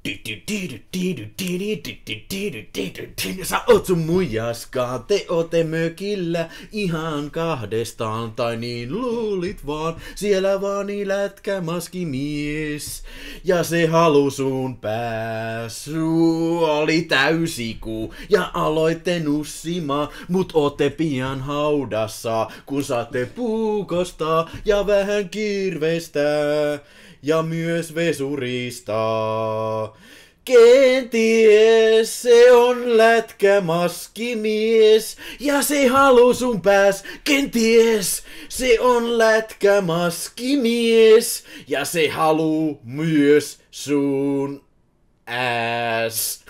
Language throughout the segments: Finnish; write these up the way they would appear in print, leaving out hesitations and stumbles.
Sä oot sun muijaskaan, te ootte mökillä ihan kahdestaan, tai niin luulit vaan, siellä vaani lätkämaskimies. Ja se halu sun päässu oli täysikuu, ja aloitte nussimaan, mut ootte pian haudassa, kun saatte puukostaa ja vähän kirvestää. Ja myös vesurista. Kenties se on lätkämaskimies ja se haluu sun pääs. Kenties se on lätkämaskimies ja se haluu myös sun ass.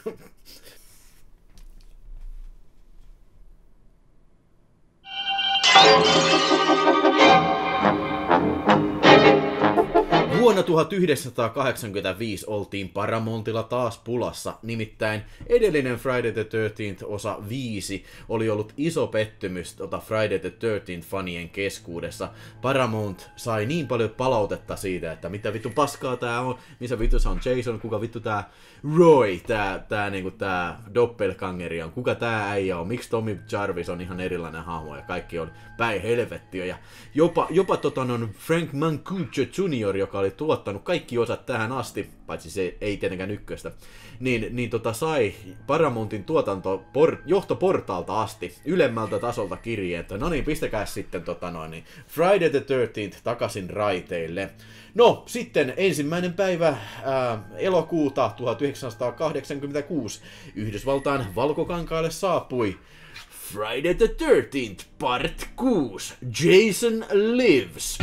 Vuonna 1985 oltiin Paramountilla taas pulassa, nimittäin edellinen Friday the 13th osa 5 oli ollut iso pettymys Friday the 13th fanien keskuudessa. Paramount sai niin paljon palautetta siitä, että mitä vittu paskaa tää on, missä vittu se on Jason, kuka vittu tää Roy, tää doppelgangeri on, kuka tää äijä on, miksi Tommy Jarvis on ihan erilainen hahmo ja kaikki on päin helvettiä. Ja jopa Frank Mancuso Jr., joka oli tuottanut kaikki osat tähän asti, paitsi se ei tietenkään ykköstä, sai Paramountin johtoportaalta asti ylemmältä tasolta kirjeen, että no niin, pistäkää sitten Friday the 13th takaisin raiteille. No, sitten 1. päivä elokuuta 1986 Yhdysvaltain Valkokankaalle saapui Friday the 13th Part 6 Jason Lives.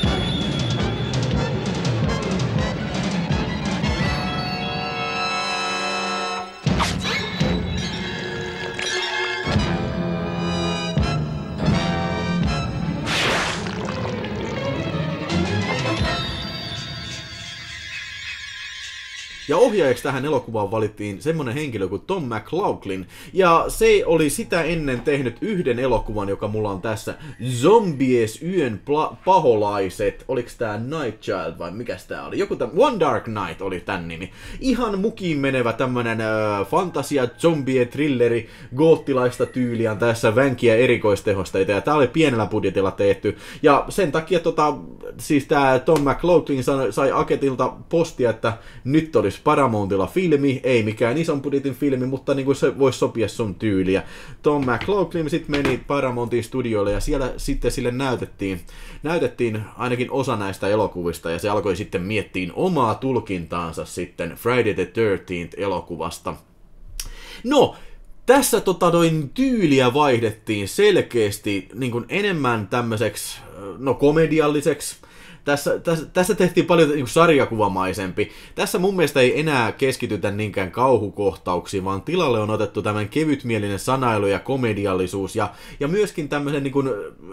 Ja ohjaajaksi tähän elokuvaan valittiin semmonen henkilö kuin Tom McLoughlin, ja se oli sitä ennen tehnyt yhden elokuvan, joka mulla on tässä, Zombies yön paholaiset, oliks tää Night Child vai mikäs tää oli? Joku One Dark Night oli tän nimi. Ihan mukiin menevä tämmönen fantasia zombie thrilleri, goottilaista tyyliä tässä vänkiä erikoistehosteita, ja tää oli pienellä budjetilla tehty, ja sen takia siis tää Tom McLoughlin sai Aketilta postia, että nyt olisi Paramountilla filmi, ei mikään ison budjetin filmi, mutta niin kuin se voisi sopia sun tyyliä. Tom McLoughlin sitten meni Paramountin studioille ja siellä sitten sille näytettiin ainakin osa näistä elokuvista ja se alkoi sitten miettiä omaa tulkintaansa sitten Friday the 13th elokuvasta. No, tässä tyyliä vaihdettiin selkeästi niin kuin enemmän tämmöiseksi, komedialliseksi. Tässä tehtiin paljon niin sarjakuvamaisempi. Tässä mun mielestä ei enää keskitytä niinkään kauhukohtauksiin, vaan tilalle on otettu tämän kevytmielinen sanailu ja komediallisuus ja myöskin tämmöisen niin kuin,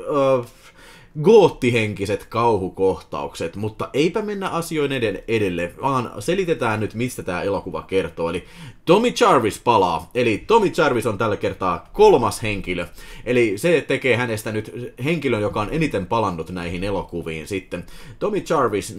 goottihenkiset kauhukohtaukset, mutta eipä mennä asioiden edelle, vaan selitetään nyt, mistä tämä elokuva kertoo. Eli Tommy Jarvis palaa, eli Tommy Jarvis on tällä kertaa 3. henkilö, eli se tekee hänestä nyt henkilön, joka on eniten palannut näihin elokuviin sitten. Tommy Jarvis,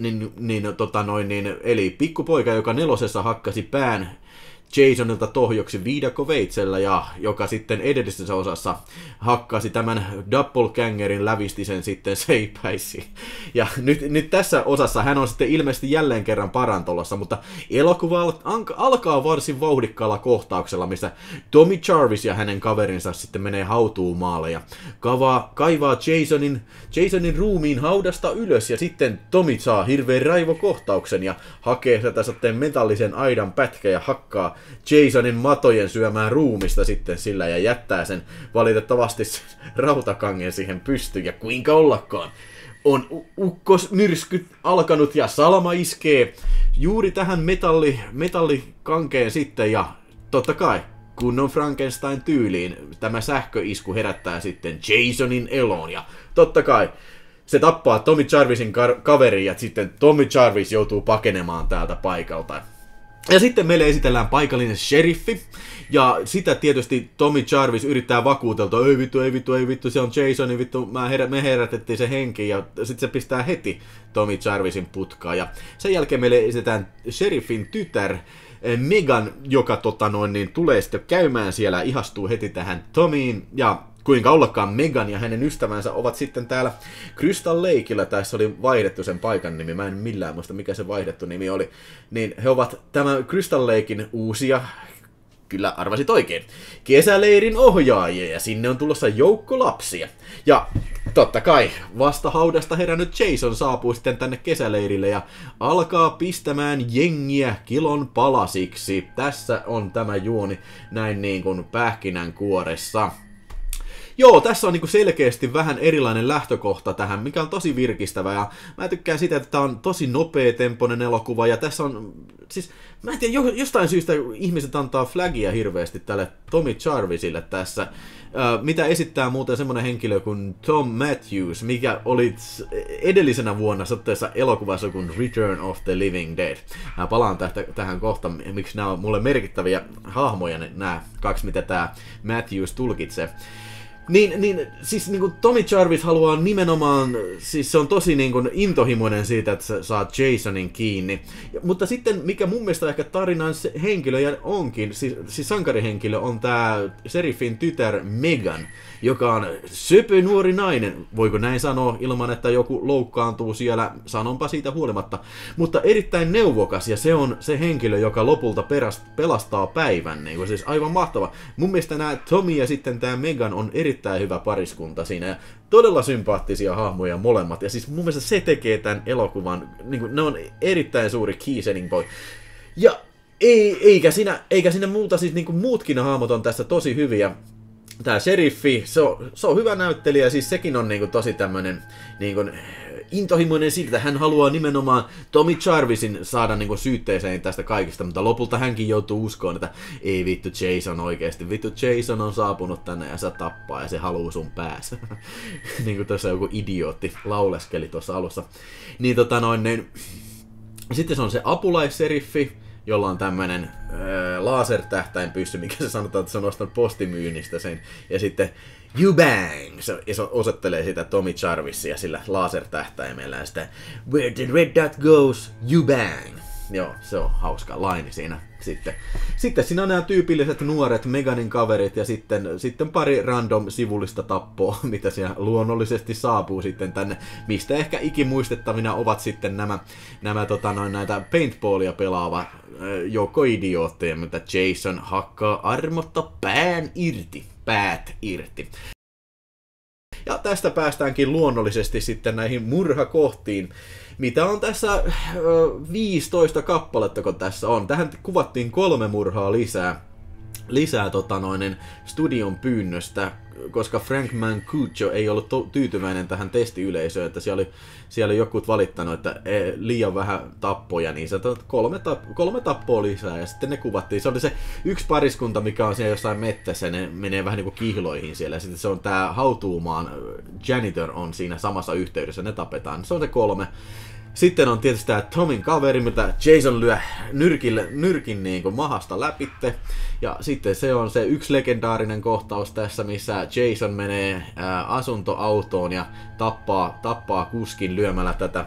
eli pikkupoika, joka 4. hakkasi pään Jasonilta tohjoksi viidakkoveitsellä ja joka sitten edellisessä osassa hakkasi tämän doppelgangerin lävisti sen sitten seipäisiin. Ja nyt tässä osassa hän on sitten ilmeisesti jälleen kerran parantolossa, mutta elokuva alkaa varsin vauhdikkaalla kohtauksella, missä Tommy Jarvis ja hänen kaverinsa sitten menee hautuumaalle ja kaivaa Jasonin ruumiin haudasta ylös ja sitten Tommy saa hirveän raivokohtauksen ja hakee sitä sitten metallisen aidan pätkä ja hakkaa Jasonin matojen syömään ruumista sitten sillä ja jättää sen valitettavasti rautakangen siihen pystyyn ja kuinka ollakaan. On ukkosmyrskyt alkanut ja salama iskee juuri tähän metallikankeen sitten ja totta kai kunnon Frankenstein tyyliin tämä sähköisku herättää sitten Jasonin eloon ja totta kai se tappaa Tommy Jarvisin kaverin ja sitten Tommy Jarvis joutuu pakenemaan täältä paikalta. Ja sitten meille esitellään paikallinen sheriffi, ja sitä tietysti Tommy Jarvis yrittää vakuutella, ei vittu, se on Jason, vittu, me herätettiin se henki, ja sitten se pistää heti Tommy Jarvisin putkaan. Ja sen jälkeen meille esitetään sheriffin tytär, Megan, joka niin tulee sitten käymään siellä, ihastuu heti tähän Tomiin, ja kuinka ollakaan Megan ja hänen ystävänsä ovat sitten täällä Crystal Lakeilla, tässä oli vaihdettu sen paikan nimi, mä en millään muista mikä se vaihdettu nimi oli, niin he ovat tämän Crystal Lakein uusia, kyllä arvasit oikein, kesäleirin ohjaajia, ja sinne on tulossa joukko lapsia. Ja totta kai vasta haudasta herännyt Jason saapuu sitten tänne kesäleirille ja alkaa pistämään jengiä kilon palasiksi. Tässä on tämä juoni näin niin kuin pähkinänkuoressa. Joo, tässä on niinku selkeästi vähän erilainen lähtökohta tähän, mikä on tosi virkistävä, ja mä tykkään sitä, että tää on tosi nopeatempoinen elokuva, ja tässä on, siis, mä en tiedä, jostain syystä ihmiset antaa flagia hirveästi tälle Tommy Jarvisille tässä, mitä esittää muuten semmonen henkilö kuin Tom Matthews, mikä oli edellisenä vuonna satteessa elokuvassa kuin Return of the Living Dead. Mä palaan tähän kohtaan, miksi nämä on mulle merkittäviä hahmoja, nämä kaksi, mitä tää Matthews tulkitsee. Siis niinku Tommy Jarvis haluaa nimenomaan, siis se on tosi niinku intohimoinen siitä, että sä saat Jasonin kiinni. Mutta sitten, mikä mun mielestä ehkä tarinan henkilö onkin, siis sankarihenkilö on tää sheriffin tytär Megan, joka on söpö nuori nainen, voiko näin sanoa ilman, että joku loukkaantuu siellä, sanonpa siitä huolimatta, mutta erittäin neuvokas, ja se on se henkilö, joka lopulta pelastaa päivän, niin siis aivan mahtava. Mun mielestä nämä Tommy ja sitten tämä Megan on erittäin hyvä pariskunta siinä, ja todella sympaattisia hahmoja molemmat, ja siis mun mielestä se tekee tämän elokuvan, niin kuin, ne on erittäin suuri key selling point. Ja eikä siinä muuta, siis niin kuin muutkin hahmot on tässä tosi hyviä. Tää sheriffi, se on hyvä näyttelijä, siis sekin on niinku tosi tämmönen niinku intohimoinen siitä, että hän haluaa nimenomaan Tommy Jarvisin saada niinku syytteeseen tästä kaikista, mutta lopulta hänkin joutuu uskoon, että ei vittu Jason oikeesti, vittu Jason on saapunut tänne ja se tappaa ja se haluu sun päässä. Niinku tuossa joku idiootti lauleskeli tuossa alussa. Niin sitten se on se apulaisseriffi, jolla on tämmönen lasertähtäinpyssy, mikä se sanotaan, että se on ostanut postimyynnistä sen. Ja sitten you bang! Se osoittelee sitä Tommy Jarvisia sillä lasertähtäimellä ja sitten where the red dot goes, you bang! Joo, se on hauska laini siinä. Sitten siinä on nämä tyypilliset nuoret Meganin kaverit ja sitten pari random sivullista tappoa, mitä siellä luonnollisesti saapuu sitten tänne, mistä ehkä ikimuistettavina ovat sitten nämä näitä paintballia pelaava joukko idiootteja, mitä Jason hakkaa armotta päät irti. Ja tästä päästäänkin luonnollisesti sitten näihin murhakohtiin, mitä on tässä 15 kappaletta, kun tässä on. Tähän kuvattiin 3 murhaa lisää studion pyynnöstä, koska Frank Mancuso ei ollut tyytyväinen tähän testiyleisöön, että siellä oli joku valittanut, että liian vähän tappoja, niin se 3 tappoa lisää, ja sitten ne kuvattiin. Se oli se yksi pariskunta, mikä on siellä jossain mettässä, ne menee vähän niinku kihloihin siellä, ja sitten se on tää hautuumaan janitor on siinä samassa yhteydessä, ne tapetaan. Se on se 3. Sitten on tietysti tämä Tomin kaveri, mitä Jason lyö nyrkin niin kuin mahasta läpitte. Ja sitten se on se yksi legendaarinen kohtaus tässä, missä Jason menee asuntoautoon ja tappaa kuskin lyömällä tätä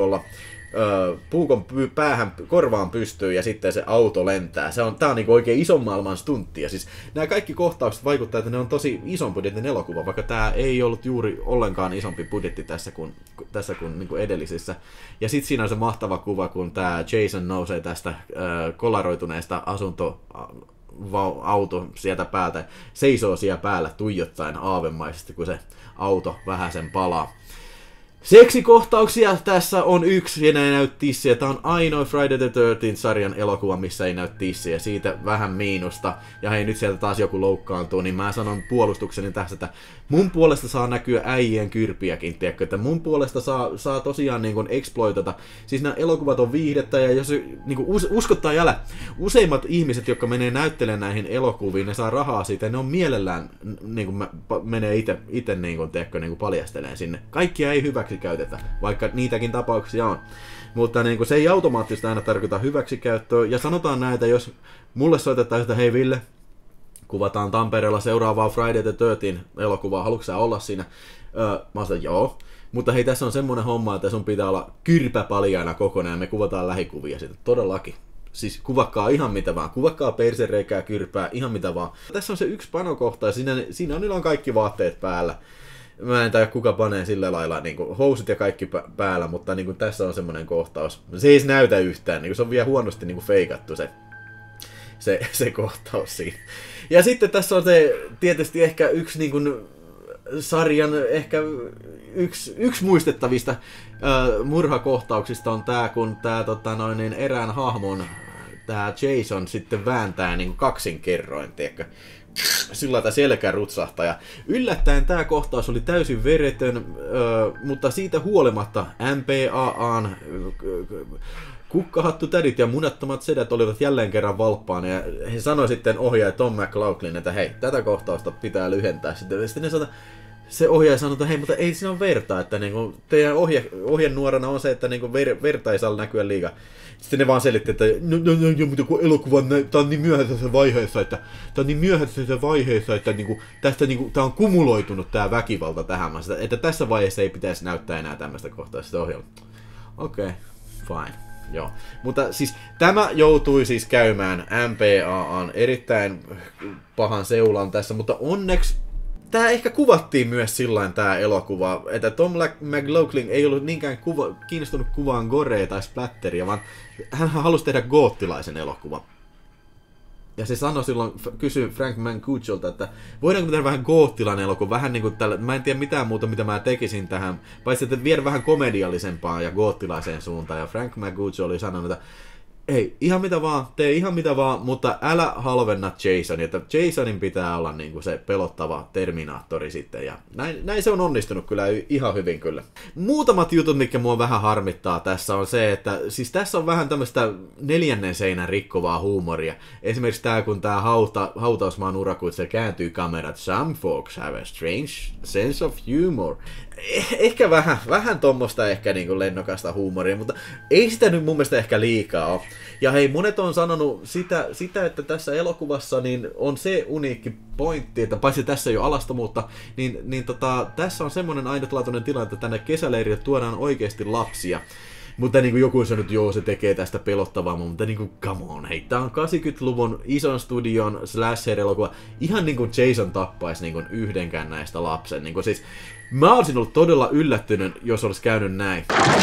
puukon korvaan pystyy ja sitten se auto lentää. Tää on niinku oikein ison maailman stuntti. Ja siis nämä kaikki kohtaukset vaikuttaa, että ne on tosi ison budjetin elokuva, vaikka tää ei ollut juuri ollenkaan isompi budjetti tässä kuin niinku edellisissä. Ja sitten siinä on se mahtava kuva, kun tää Jason nousee tästä kolaroituneesta auto sieltä päältä, seisoo siellä päällä tuijottaen aavemaisesti, kun se auto vähäsen palaa. Seksikohtauksia tässä on yksi, ja ne ei näy tissiä. Tämä on ainoa Friday the 13th-sarjan elokuva, missä ei näy tissiä. Siitä vähän miinusta. Ja hei, nyt sieltä taas joku loukkaantuu, niin mä sanon puolustukseni tässä, että mun puolesta saa näkyä äijien kyrpiäkin, tiedätkö? Että mun puolesta saa tosiaan niin kuin exploitata. Siis nämä elokuvat on viihdettä, ja jos niin kuin uskottaa jälä, useimmat ihmiset, jotka menee näyttelemään näihin elokuviin, ne saa rahaa siitä, ja ne on mielellään, niin kuin menee itse niin kuin, tiedätkö, niin kuin paljasteleen sinne. Kaikkia ei hyväksi käytetä, vaikka niitäkin tapauksia on. Mutta niin kuin se ei automaattisesti aina tarkoita hyväksikäyttöä. Ja sanotaan näitä, jos mulle soitetaan sitä, hei Ville, kuvataan Tampereella seuraavaa Friday the 13 elokuvaa, haluatko sä olla siinä? Mä sanon, joo. Mutta hei, tässä on semmonen homma, että sun pitää olla kyrpä paljaana kokonaan ja me kuvataan lähikuvia siitä. Todellakin. Siis kuvakkaa ihan mitä vaan. Kuvakkaa persereikää, kyrpää, ihan mitä vaan. Tässä on se yksi panokohta ja siinä niillä on kaikki vaatteet päällä. Mä en tiedä kuka panee sillä lailla niin kuin housut ja kaikki päällä, mutta niin kuin tässä on semmoinen kohtaus. Se ei näytä yhtään, niin kuin se on vielä huonosti niin kuin feikattu se kohtaus siinä. Ja sitten tässä on se tietysti ehkä yksi niin kuin sarjan ehkä yksi muistettavista murhakohtauksista on tää, kun tää erään hahmon tää Jason sitten vääntää niin kuin kaksinkerroin, tiedätkö? Sillä tämä selkä rutsahtaa. Ja yllättäen tämä kohtaus oli täysin veretön, mutta siitä huolimatta MPAAn kukkahattu tädit ja munattomat sedät olivat jälleen kerran valppaana. Ja he sanoi sitten ohjaaja Tom McLaughlin, että hei, tätä kohtausta pitää lyhentää. Sitten ne sanoi, se ohjaaja sanoi, että hei, mutta ei siinä ole verta, että niinku, teidän ohjenuorana on se, että niinku verta ei saa näkyä liikaa. Sitten ne vaan selitti, että mutta kun elokuva tää on niin myöhäisessä vaiheessa, että niinku, tästä niinku, tää on kumuloitunut tää väkivalta tähän maassa, että tässä vaiheessa ei pitäisi näyttää enää tämmöistä kohtaa ohjelmaa. Okei, fine. Joo. Mutta siis tämä joutui siis käymään MPAAn erittäin pahan seulan tässä, mutta onneksi tää ehkä kuvattiin myös sillain tää elokuva, että Tom McLaughlin ei ollut niinkään kiinnostunut kuvaan gorea tai splatteria, vaan hän halusi tehdä goottilaisen elokuvan. Ja se sanoi silloin, kysyi Frank Mancusolta, että voidaanko tehdä vähän goottilainen elokuva, vähän niinku tällä, mä en tiedä mitään muuta mitä mä tekisin tähän, paitsi että viedä vähän komediallisempaan ja goottilaiseen suuntaan. Ja Frank Mancuso oli sanonut, että ei, ihan mitä vaan, tee ihan mitä vaan, mutta älä halvenna Jasonia, että Jasonin pitää olla niinku se pelottava Terminaattori sitten, ja näin se on onnistunut kyllä ihan hyvin kyllä. Muutamat jutut, mitkä mua vähän harmittaa tässä on se, että siis tässä on vähän tämmöistä neljännen seinän rikkovaa huumoria. Esimerkiksi tää, kun tää hautausmaan urakuitse kääntyy kamerat, some folks have a strange sense of humor. Ehkä vähän tommoista ehkä niinku lennokasta huumoria, mutta ei sitä nyt mun mielestä ehkä liikaa ole. Ja hei, monet on sanonut sitä, että tässä elokuvassa niin on se uniikki pointti, että paitsi tässä ei ole alastomuutta, niin tässä on semmoinen ainutlaatuinen tilanne, että tänne kesäleirille tuodaan oikeasti lapsia. Mutta niin kuin joku sanoi, että joo, se tekee tästä pelottavaa, mutta niin kuin, come on, hei, tää on 80-luvun ison studion slasher-elokuva. Ihan niin kuin Jason tappaisi niin kuin yhdenkään näistä lapsen. Niin kuin siis, mä olisin ollut todella yllättynyt, jos olisi käynyt näin.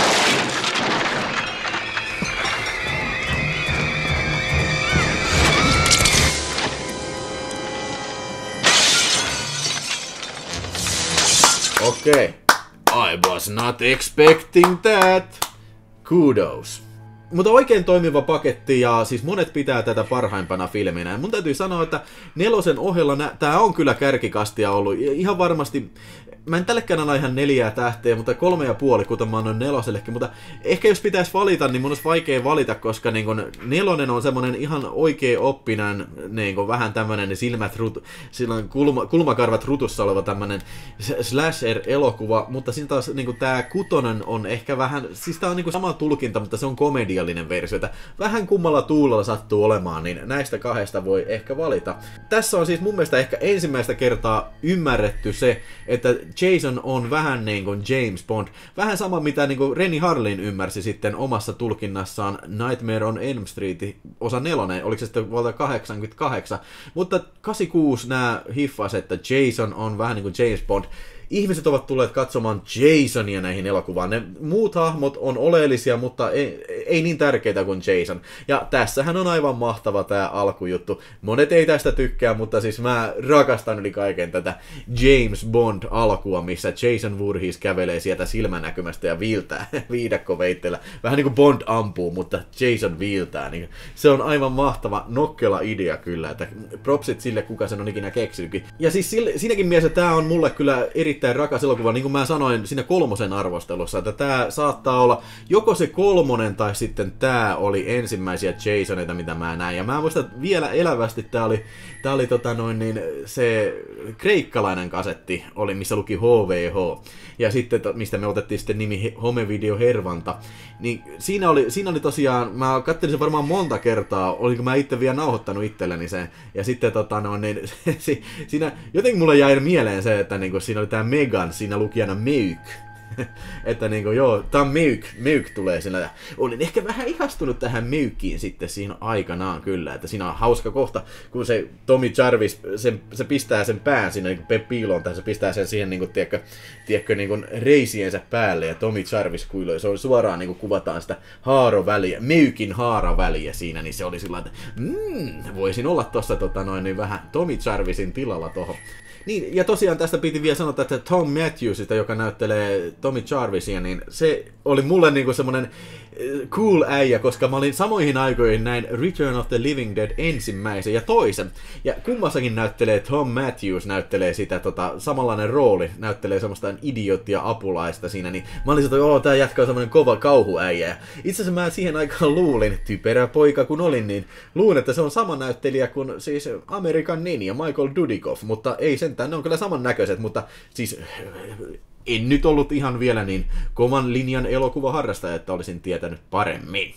Okei. I was not expecting that. Kudos. Mutta oikein toimiva paketti ja siis monet pitää tätä parhaimpana filminä. Ja mun täytyy sanoa, että nelosen ohella tää on kyllä kärkikastia ollut. Ihan varmasti, mä en tällekään anna ihan 4 tähteä, mutta 3,5 kuten mä annoin nelosellekin. Mutta ehkä jos pitäisi valita, niin mun olisi vaikea valita, koska niin kun nelonen on semmonen ihan oikea oppinen, niin kun vähän tämmönen kulmakarvat rutussa oleva tämmönen slasher-elokuva. Mutta siinä taas niin kun tää kutonen on ehkä vähän, siis tää on niin kun sama tulkinta, mutta se on komediallinen versio, että vähän kummalla tuulella sattuu olemaan, niin näistä kahdesta voi ehkä valita. Tässä on siis mun mielestä ehkä ensimmäistä kertaa ymmärretty se, että Jason on vähän niin kuin James Bond. Vähän sama mitä niin kuin Renny Harlin ymmärsi sitten omassa tulkinnassaan Nightmare on Elm Street osa 4, oliko se sitten vuodelta 88, mutta 86 nämä hiffas, että Jason on vähän niin kuin James Bond. Ihmiset ovat tulleet katsomaan Jasonia näihin elokuvaan. Ne muut hahmot on oleellisia, mutta ei niin tärkeitä kuin Jason. Ja tässähän on aivan mahtava tää alkujuttu. Monet ei tästä tykkää, mutta siis mä rakastan yli kaiken tätä James Bond-alkua, missä Jason Voorhees kävelee sieltä silmänäkymästä ja viiltää viidakkoveitteellä. Vähän niin kuin Bond ampuu, mutta Jason viiltää. Niin se on aivan mahtava, nokkela idea kyllä. Että propsit sille, kuka sen on ikinä keksinytkin. Ja siis siinäkin mielessä tää on mulle kyllä erittäin rakas elokuva, niin kuin mä sanoin siinä 3 arvostelussa, että tää saattaa olla joko se 3 tai sitten tää oli ensimmäisiä Jasoneita, mitä mä näin. Ja mä muistan vielä elävästi, tää oli se kreikkalainen kasetti, oli, missä luki HVH. Ja sitten, mistä me otettiin sitten nimi Homevideo Hervanta. Niin siinä oli tosiaan, mä katselin sen varmaan monta kertaa, olinko mä itse vielä nauhoittanut itselleni sen. Ja sitten siinä jotenkin mulle jäi mieleen se, että niinku siinä oli tää Megan, siinä lukijana Meyk. että niinku joo, tää on Meuk tulee siinä. Ja olin ehkä vähän ihastunut tähän Meukkiin sitten siinä aikanaan kyllä, että siinä on hauska kohta, kun se Tommy Jarvis, se pistää sen pään siinä niinku piiloon, tai se pistää sen siihen niinku, tiedätkö niinku reisiensä päälle, ja Tommy Jarvis kuiloi, se on suoraan niinku kuvataan sitä haaroväliä, Meukin haaraväliä siinä, niin se oli sillä että voisin olla tossa niin vähän Tommy Jarvisin tilalla tohon. Niin, ja tosiaan tästä piti vielä sanoa, että Tom Matthewsista, joka näyttelee Tommy Jarvisia, niin se oli mulle niinku semmonen cool äijä, koska mä olin samoihin aikoihin näin Return of the Living Dead ensimmäisen ja toisen. Ja kummassakin näyttelee Tom Matthews, näyttelee sitä samanlainen rooli, näyttelee semmoista idioottia apulaista siinä, niin mä olin että tää jatkaa semmonen kova kauhuäijä. Ja itse asiassa mä siihen aikaan luulin, typerä poika kun olin, niin luulin, että se on sama näyttelijä kuin siis American Ninja, Michael Dudikoff, mutta ei sentään, ne on kyllä samannäköiset, mutta siis en nyt ollut ihan vielä niin kovan linjan elokuvaharrastaja, että olisin tietänyt paremmin.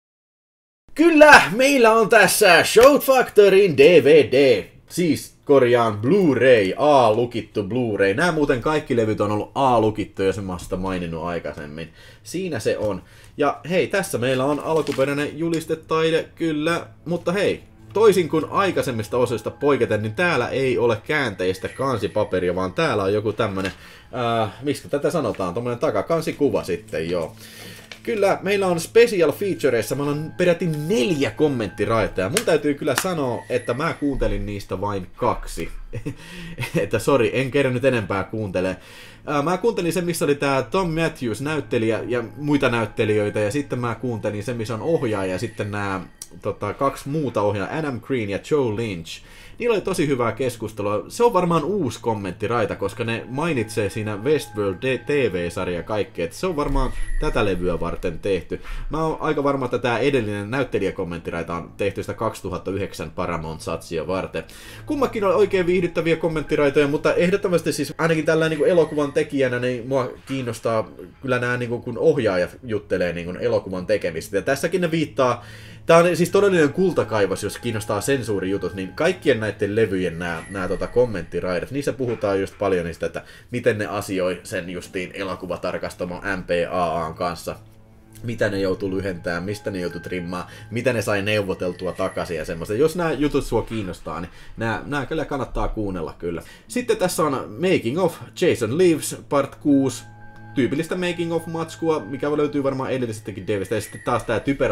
Kyllä, meillä on tässä Shout Factorin DVD, siis korjaan Blu-ray, A-lukittu Blu-ray. Nämä muuten kaikki levyt on ollut A-lukittu, jos en mä sitä maininnut aikaisemmin. Siinä se on. Ja hei, tässä meillä on alkuperäinen julistetaide, kyllä, mutta hei, toisin kuin aikaisemmista osista poiketen, niin täällä ei ole käänteistä kansipaperia, vaan täällä on joku tämmönen, miksi tätä sanotaan, tommonen takakansikuva sitten, joo. Kyllä, meillä on special featureissa, meillä on peräti 4 kommenttiraita, ja mun täytyy kyllä sanoa, että mä kuuntelin niistä vain 2. Että sori, en kerran nyt enempää kuuntele. Mä kuuntelin sen, missä oli tää Tom Matthews näyttelijä ja muita näyttelijöitä, ja sitten mä kuuntelin sen, missä on ohjaaja, ja sitten nämä 2 muuta ohjaajaa, Adam Green ja Joe Lynch. Niillä oli tosi hyvää keskustelua. Se on varmaan uusi kommenttiraita, koska ne mainitsee siinä Westworld TV-sarja kaikkea, että se on varmaan tätä levyä varten tehty. Mä oon aika varma, että tää edellinen näyttelijäkommenttiraita on tehty sitä 2009 Paramount-satsia varten. Kummakin oli oikein viihdyttäviä kommenttiraitoja, mutta ehdottomasti siis ainakin tällä niin kuin elokuvan tekijänä, niin mua kiinnostaa kyllä nämä niin kuin, kun ohjaajat juttelee niin kuin elokuvan tekemistä. Ja tässäkin ne viittaa. Tää on siis todellinen kultakaivos, jos kiinnostaa sensuurijutut, niin kaikkien näiden levyjen nämä kommenttiraidat, niissä puhutaan just paljon niistä, että miten ne asioi sen justiin elokuvatarkastamo MPAAn kanssa. Mitä ne joutuu lyhentämään, mistä ne joutuu trimmaa, mitä ne sai neuvoteltua takaisin ja semmoista. Jos nämä jutut sua kiinnostaa, niin nämä kyllä kannattaa kuunnella kyllä. Sitten tässä on Making of Jason Lives Part 6. Tyypillistä making of matskua, mikä löytyy varmaan edellisestäkin DVDstä. Ja sitten taas tää typerä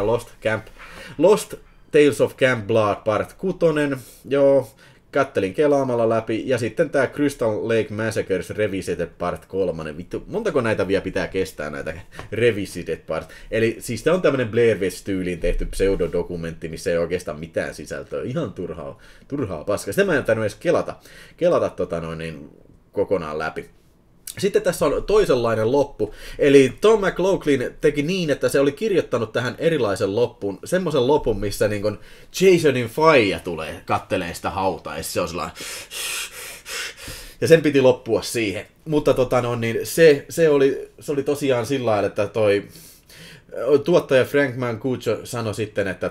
Lost Tales of Camp Blood Part 6. Joo, kattelin kelaamalla läpi. Ja sitten tää Crystal Lake Massacres Revisited Part 3. Vittu, montako näitä vielä pitää kestää näitä Revisited Part? Eli siis tää on tämmönen Blair Witch-tyyliin tehty pseudodokumentti, missä ei oikeastaan mitään sisältöä. Ihan turhaa paskaa. Sitä mä en tainnut edes kelata kokonaan läpi. Sitten tässä on toisenlainen loppu, eli Tom McLaughlin teki niin, että se oli kirjoittanut tähän erilaisen loppuun, semmoisen lopun, missä niin kun Jasonin faija tulee kattelee sitä hautaa, ja se on sellainen. Ja sen piti loppua siihen. Mutta se oli tosiaan sillä lailla, että toi tuottaja Frank Mancuso sanoi sitten, että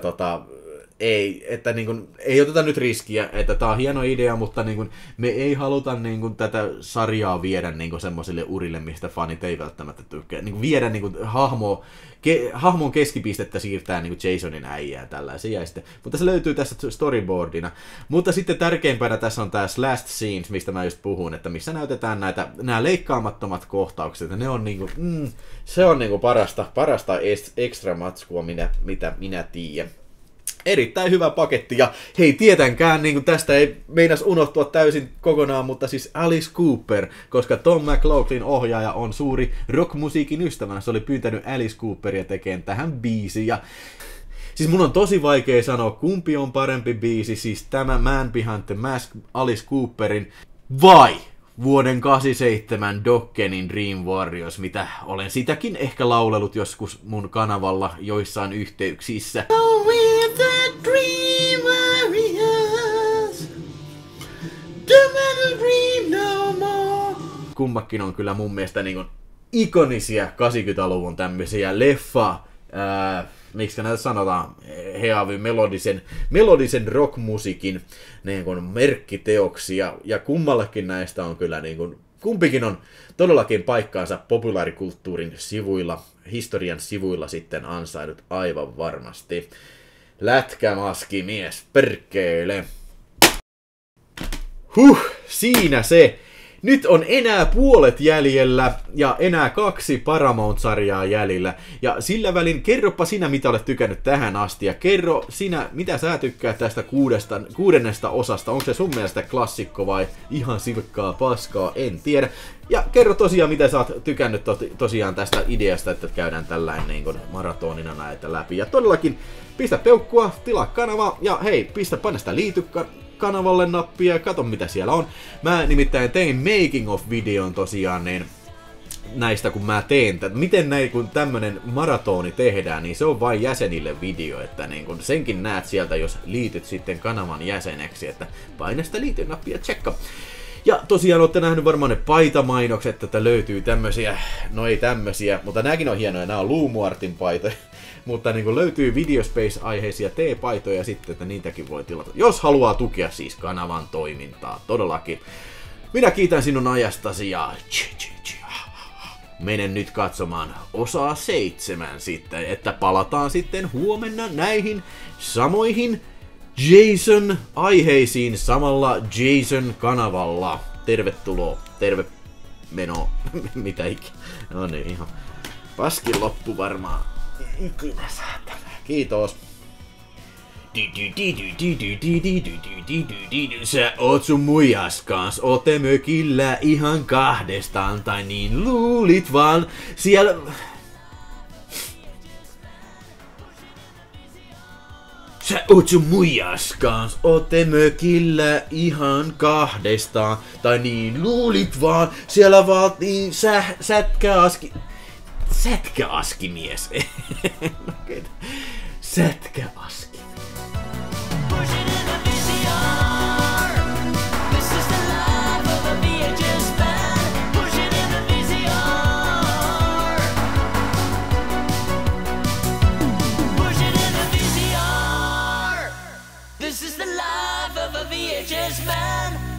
ei oteta nyt riskiä, että tää on hieno idea, mutta me ei haluta tätä sarjaa viedä semmoisille urille, mistä fanit ei välttämättä tykkää. Viedä hahmon keskipistettä siirtää Jasonin äijää tällaisia. Mutta se löytyy tässä storyboardina. Mutta sitten tärkeimpänä tässä on tää Last Scenes, mistä mä just puhun, että missä näytetään nämä leikkaamattomat kohtaukset. Ja ne on se on parasta extra matskua, mitä minä tiedän. Erittäin hyvä paketti, ja hei, tietenkään tästä ei meinas unohtua täysin kokonaan, mutta siis Alice Cooper, koska Tom McLaughlin ohjaaja on suuri rockmusiikin ystävänä, se oli pyytänyt Alice Cooperia tekemään tähän biisiin, ja siis mun on tosi vaikea sanoa, kumpi on parempi biisi, siis tämä Man Behind the Mask Alice Cooperin, vai vuoden 87 Dokkenin Dream Warriors, mitä olen sitäkin ehkä laulellut joskus mun kanavalla joissain yhteyksissä. Dream Warriors, dream no more. Kummakin on kyllä mun mielestä ikonisia 80-luvun tämmöisiä miksi näitä sanotaan, heavy melodisen rockmusiikin merkkiteoksia, ja kummallakin näistä on kyllä kumpikin on todellakin paikkaansa populaarikulttuurin sivuilla, historian sivuilla sitten ansaidut aivan varmasti. Lätkämaskimies, perkele. Siinä se. Nyt on enää puolet jäljellä ja enää 2 Paramount-sarjaa jäljellä. Ja sillä välin kerropa sinä, mitä olet tykännyt tähän asti. Ja kerro sinä, mitä sä tykkäät tästä 6. osasta. Onko se sun mielestä klassikko vai ihan silkkaa paskaa, en tiedä. Ja kerro tosiaan, mitä sä oot tykännyt tosiaan tästä ideasta, että käydään tällainen niin kuin maratonina näitä läpi. Ja todellakin pistä peukkua, tilaa kanava ja hei, panna sitä kanavalle nappia ja kato mitä siellä on. Mä nimittäin tein making of videon tosiaan niin näistä kun mä teen miten näin kun tämmönen maratoni tehdään, niin se on vain jäsenille video, että niin kun senkin näet sieltä jos liityt sitten kanavan jäseneksi, että paina sitä liityn-nappia, tsekka. Ja tosiaan olette nähnyt varmaan ne paitamainokset, että löytyy tämmösiä, no ei tämmösiä, mutta nääkin on hienoja, nää on Luumuartin paitoja. Mutta niin kuin löytyy Videospace-aiheisia T-paitoja sitten, että niitäkin voi tilata, jos haluaa tukea siis kanavan toimintaa, todellakin. Minä kiitän sinun ajastasi ja menen nyt katsomaan osaa 7 sitten, että palataan sitten huomenna näihin samoihin Jason-aiheisiin samalla Jason-kanavalla. Tervetuloa, terve meno, mitä ikinä. No niin, ihan paskin loppu varmaan. Ikinä saatana. Kiitos. Sä oot sun muijas kans, ootte mökillä ihan kahdestaan, tai niin luulit vaan siellä... Sä oot sun muijas kans, ootte mökillä ihan kahdestaan, tai niin luulit vaan siellä vaatii sätkäaski... Sätkäaskimies. Sätkäaski. This is the life of a VHS man.